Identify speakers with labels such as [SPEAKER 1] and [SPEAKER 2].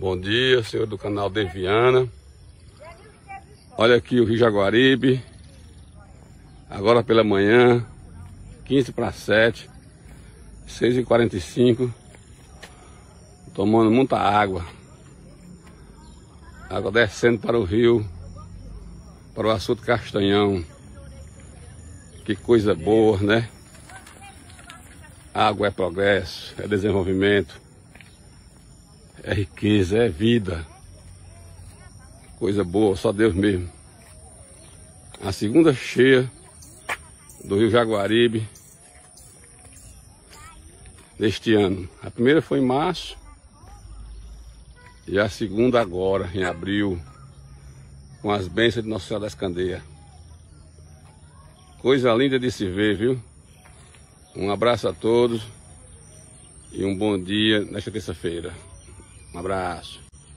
[SPEAKER 1] bom dia, senhor do canal Deviana. Olha aqui o Rio Jaguaribe, agora pela manhã, 15 para 7, 6h45, tomando muita água. Água descendo para o rio, para o Açude Castanhão. Que coisa boa, né? Água é progresso, é desenvolvimento, é riqueza, é vida. Coisa boa, só Deus mesmo. A segunda cheia do Rio Jaguaribe deste ano. A primeira foi em março e a segunda agora, em abril, com as bênçãos de Nossa Senhora das Candeias. Coisa linda de se ver, viu? Um abraço a todos e um bom dia nesta terça-feira. Um abraço.